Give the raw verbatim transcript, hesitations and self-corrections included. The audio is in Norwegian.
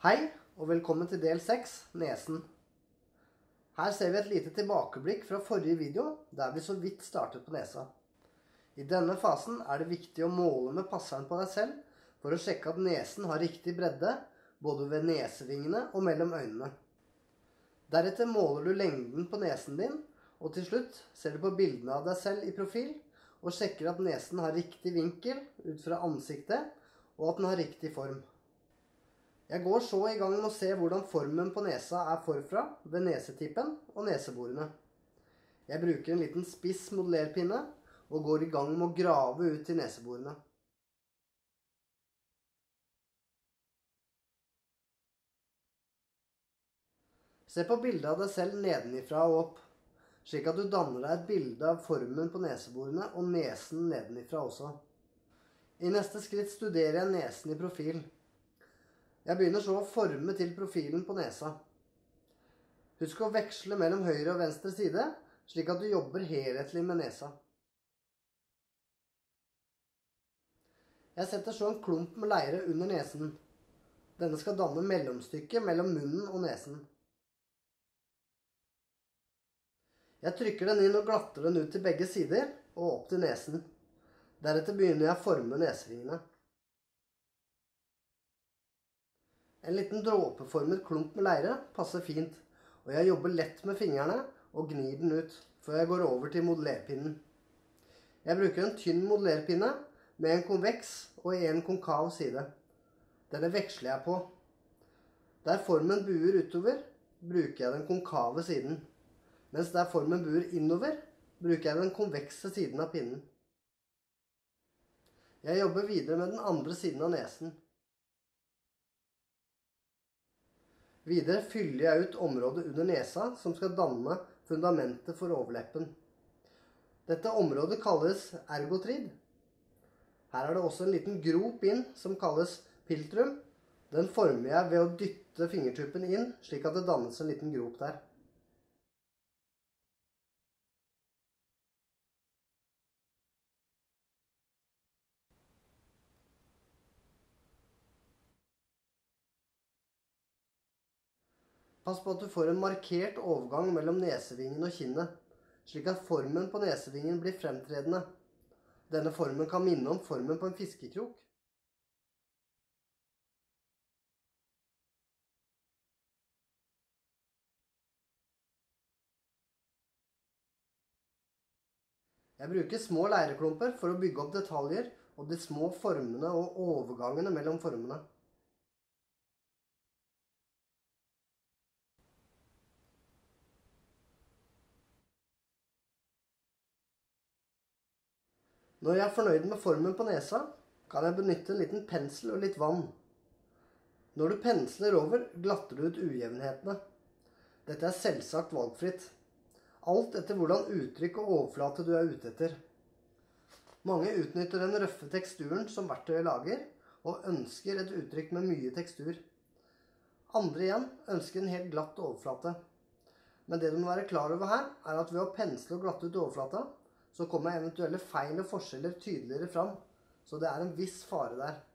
Hei, og velkommen til del seks, nesen. Her ser vi et lite tilbakeblikk fra forrige video, der vi så vidt startet på nesa. I denne fasen er det viktig å måle med passeren på deg selv, for å sjekke at nesen har riktig bredde, både ved nesevingene og mellom øynene. Deretter måler du lengden på nesen din, og til slutt ser du på bildene av deg selv i profil, og sjekker at nesen har riktig vinkel ut fra ansiktet, og at den har riktig form. Jeg går så i gang med å se hvordan formen på nesa er forfra ved nesetippen og neseborene. Jeg bruker en liten spiss modellerpinne og går i gang med å grave ut i neseborene. Se på bildet av deg selv nedenifra og opp, slik at du danner deg et bilde av formen på neseborene og nesen nedenifra også. I neste skritt studerer jeg nesen i profil. Jeg begynner så å forme til profilen på nesa. Husk å veksle mellom høyre og venstre side, slik at du jobber helhetlig med nesa. Jeg setter så en klump med leire under nesen. Denne skal danne mellomstykket mellom munnen og nesen. Jeg trykker den inn og glatter den ut til begge sider og opp til nesen. Deretter begynner jeg å forme nesevingene. En liten dråpeformet klump med leire passer fint, og jeg jobber lett med fingrene og gnir den ut, før jeg går over til modellerpinnen. Jeg bruker en tynn modellerpinne med en konveks og en konkav side. Denne veksler jeg på. Der formen buer utover, bruker jeg den konkave siden, mens der formen buer innover, bruker jeg den konvekse siden av pinnen. Jeg jobber videre med den andre siden av nesen. Videre fyller jeg ut området under nesa som skal danne fundamentet for overleppen. Dette området kalles ergotrid. Her er det også en liten grop inn som kalles piltrum. Den former jeg ved å dytte fingertuppen inn, slik at det dannes en liten grop der. Pass på at du får en markert overgang mellom nesevingen og kinnet, slik at formen på nesevingen blir fremtredende. Denne formen kan minne om formen på en fiskekrok. Jeg bruker små leireklumper for å bygge opp detaljer og de små formene og overgangene mellom formene. Når jeg er fornøyd med formen på nesa, kan jeg benytte en liten pensel og litt vann. Når du pensler over, glatter du ut ujevnhetene. Dette er selvsagt valgfritt. Alt etter hvordan uttrykk og overflate du er ute etter. Mange utnytter den røffe teksturen som verktøyet lager, og ønsker et uttrykk med mye tekstur. Andre igjen ønsker en helt glatt overflate. Men det du må være klar over her, er at ved å pensle og glatte ut overflata, så kommer eventuelle feil og forskjeller tydeligere fram, så det er en viss fare der.